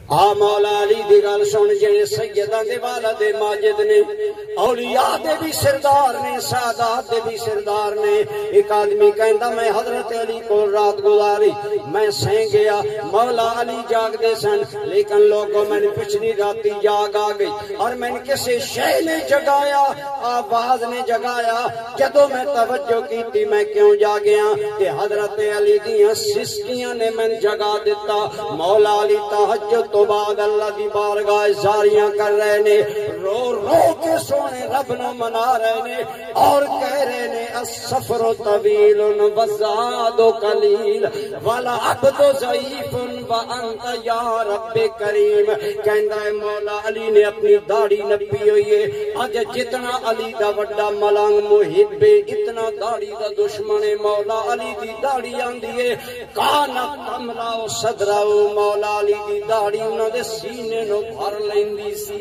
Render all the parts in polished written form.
مولا علی دی گل سن جڑے سیداں دے والد ماجد نے اولیاء دے بھی سردار نے سادات دے بھی سردار نے ایک آدمی کہندا میں حضرت علی کو رات گزاری میں سہیں گیا مولا علی جاگ دے سن لیکن لوگوں میں نے پچھلی راتی جاگ آ گئی اور میں نے کسی شے نے جگایا آواز نے جگایا جدوں میں توجہ کیتی میں کیوں جاگیا کہ حضرت علی دیاں سسکیاں نے میں جگا دیتا مولا علی تہجد تو بعد اللہ دی بارگاہ زاریاں کر رہے نے رو رو کے سونے رب نو منا رہے نے اور کہہ رہے نے السفر طویل وزاد قلیل والا عبد ضعیف وانت یا رب کریم کہندا ہے مولا علی نے اپنی داڑھی نپی ہوئی ہے اج جتنا علی دا وڈا ملنگ محب اتنا داڑھی دا دشمن ہے مولا علی دی داڑھی آندی ہے کانت تملا صدرہ مولا علی دی داڑھی انہاں دے سینے نو بھر لیندی سی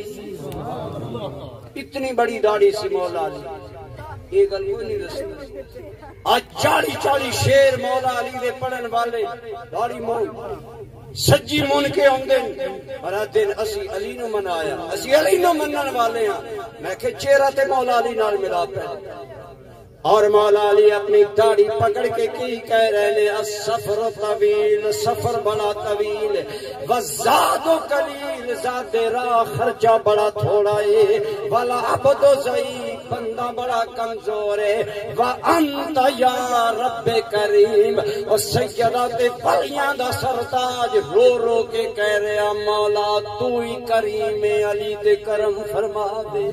اتنی بڑی داڑھی سی مولا علی یہ گل کوئی نہیں دستی آج 40 شیر مولا علی دے پڑھن والے داڑھی مون سجی من کے آندے اور دن اسی علی نو منایا اسی علی نو منن والے ہاں میں کہ چہرہ تے مولا علی نال ملا پے اور مولا علی اپنی داڑھی پکڑ کے کی کہہ رہے نے السفر طویل سفر بڑا طویل وزاد قلیل زاد راہ خرچہ بڑا تھوڑا ہے والا عبد ضعیف بندہ بڑا کمزور ہے وانت یا رب کریم اور سیدات ولیاں دا سرتاج رو رو کے کہہ رہا مولا تو ہی کریم علی تے کرم فرما دے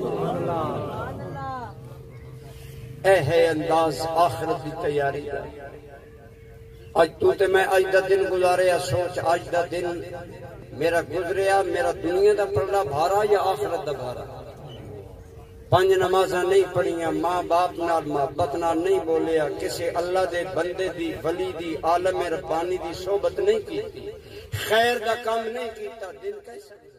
اے ہے انداز آخرت دی تیاری دا اج تو تے میں اج دا دن گزاریا سوچ اج دا دن میرا گزریا میرا دنیا دا پڑھنا بھارا یا آخرت دا بھارا 5 نمازاں نہیں پڑھیاں ماں باپ نال محبت نال نہیں بولیا کسی اللہ دے بندے دی ولی دی عالم ربانی دی صحبت نہیں کی خیر دا کام نہیں کیتا دل کیسا